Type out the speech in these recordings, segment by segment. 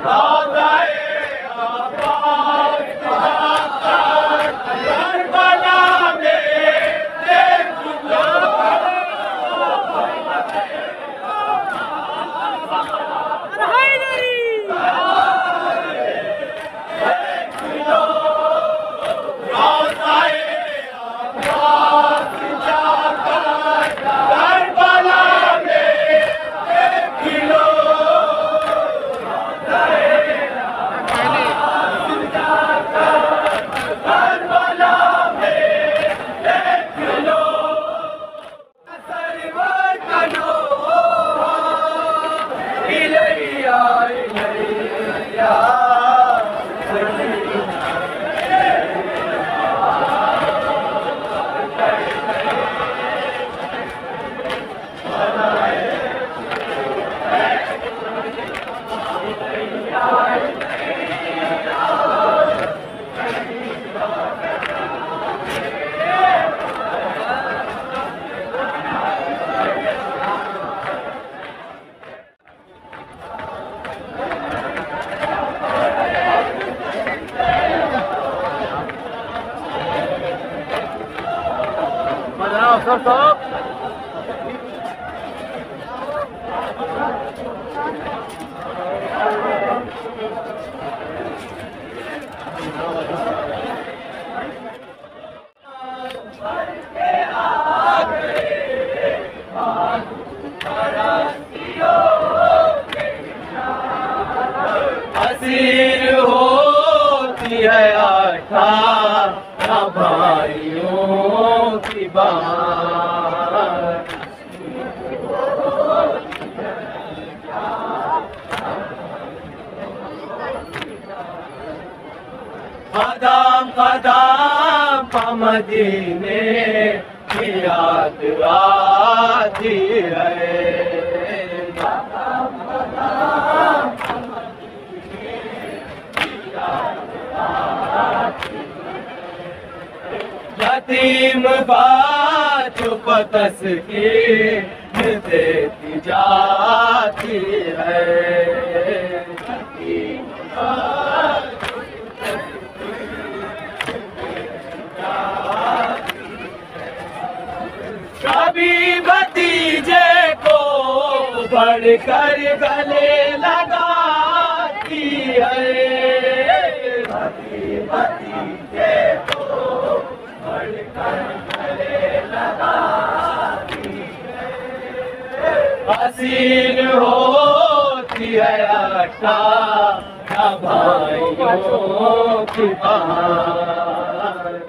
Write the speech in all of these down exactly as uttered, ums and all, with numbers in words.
Stop, stop. हसीर होती है अठारह भाइयों की बात, कदम कदम पर मदीने की याद आती है। यतीम चुप तस्कीर देती जाती है। कभी भतीजे को बढ़कर गले लगाती है। कभी भतीजे को बढ़कर गले लगाती है। हसीन होती है अठारह भाइयों की बात।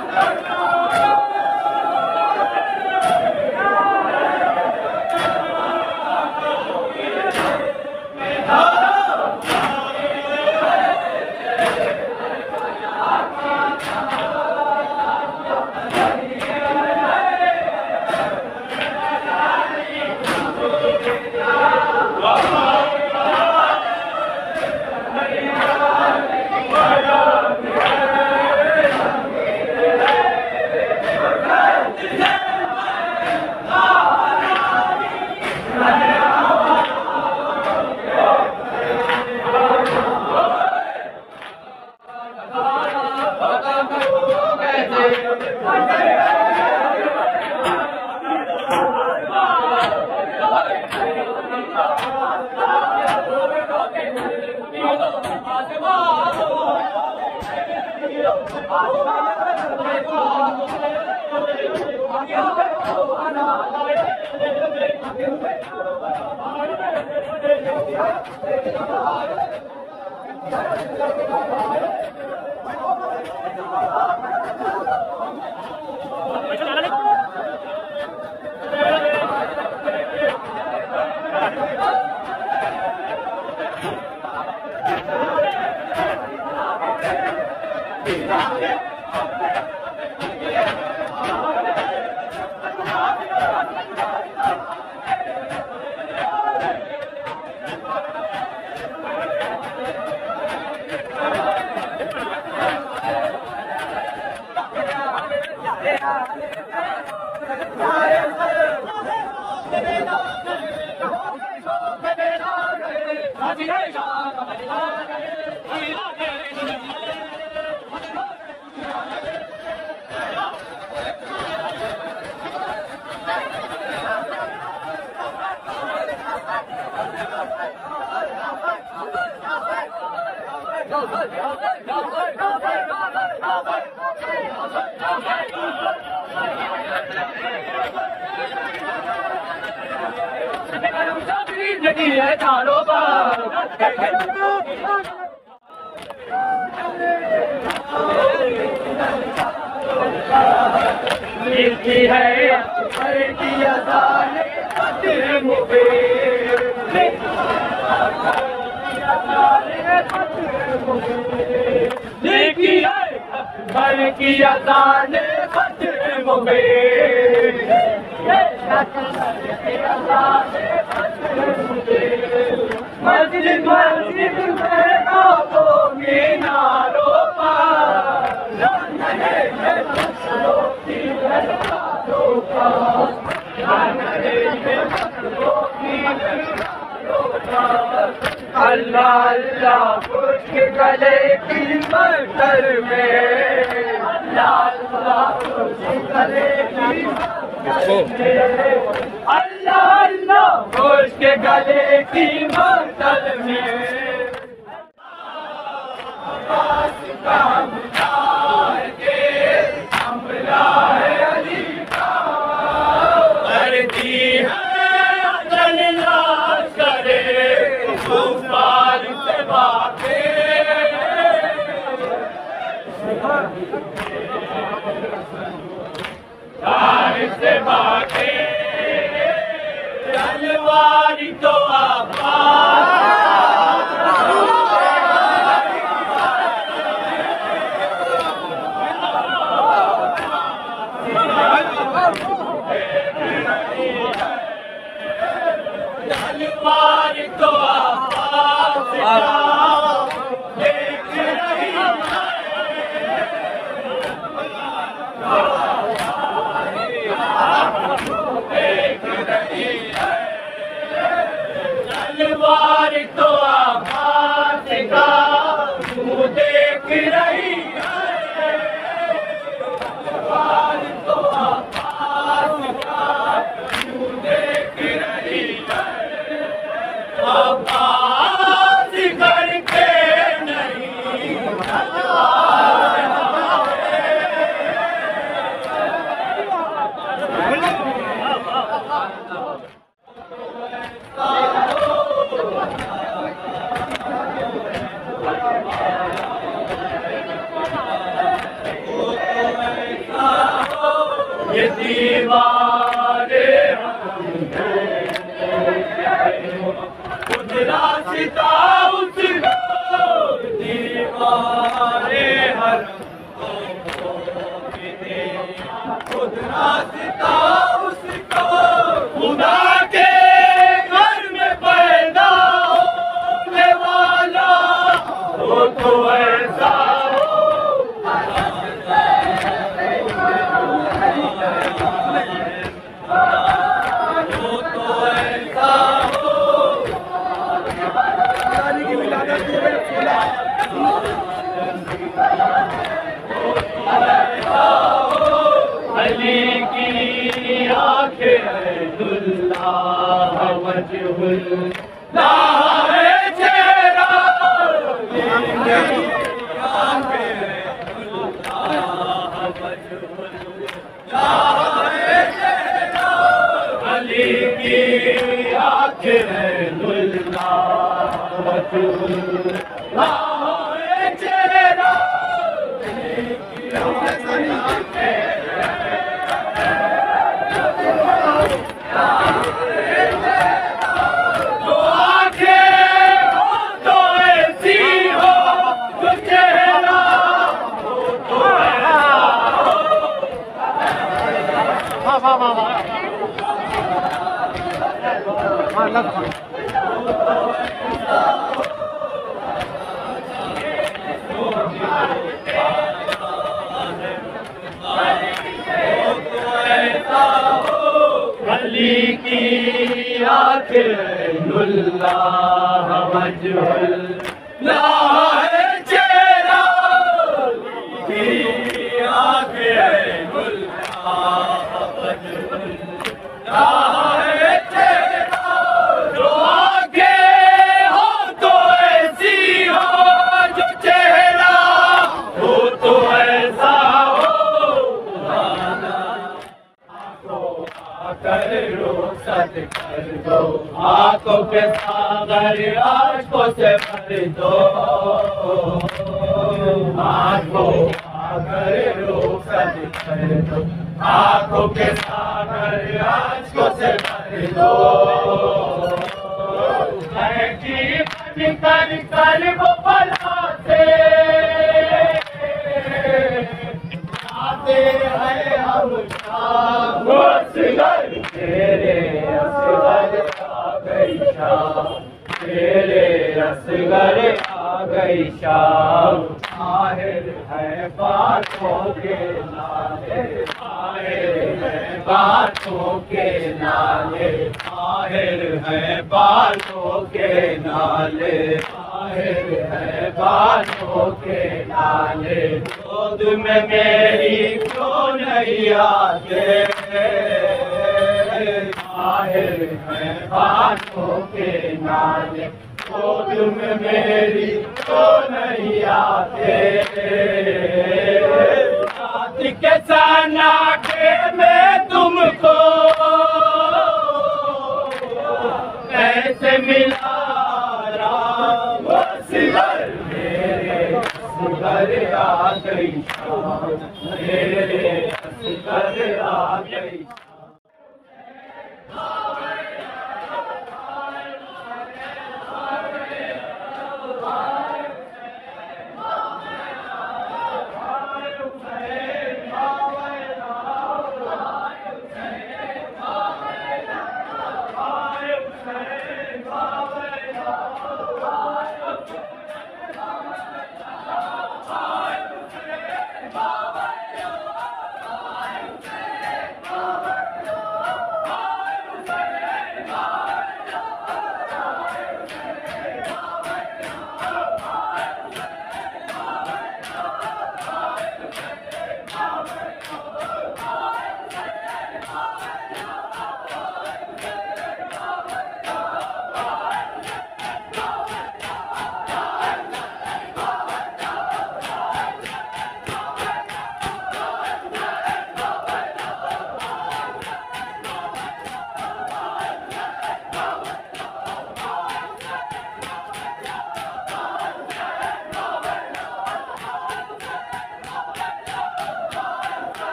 अल्लाह अल्लाह कुछ गले की मटर में, अल्लाह अल्लाह कुछ गले की अल्लाह अल्लाह कुछ गले की मटर में हमला है अली का करती है करे गुफार से बातें से बातें तलवारी तो तलवारी तो देख रही तलवार तो आवाज का तू देख रही है, तलवार तो आवाज का तू देख रही है। ये दीवारे खुदरा सिता उसको दीवारे हर खुदरा सिता उसको खुदा के घर में पैदा होने वाला वो तो ऐसा अली की आंखें दुल्लाह वजहुल्लाह है चेहरा अली की आंखें दुल्लाह वजहुल्लाह है चेहरा वाह वाह वाह हाँ लग अली की आंखें दुल्लाह वजहुल्लाह है चेहरा की आंखें दुल्लाह वजहुल्लाह है चेहरा जो आगे हो तो ऐसी हो जो चेहरा हो तो ऐसा कर रोशत कर दो आंखों के सागर आंखों से भर दो आंखों सागर रोशत कर दो आंखों के सागर आंखों से भर दो कर कर कर वो पलाते आते हैं हम शाम तेरे असगर आ गई शाम तेरे असगर आ गई शाम माहिर है बातों के नाले माहिर है बातों के नाले माहिर है बातों के नाले माहिर है बातों के नाले गोद में मेरी क्यों नहीं आते माहिर है बातों के नाले गोद में मेरी तो नहीं आते रात के सन्नाटे में तुमको कैसे मिला राम सिगर मेरे सिगर आ गई शाम मेरे सिगर आ गई Baba!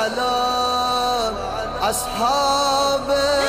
وعلى أصحابه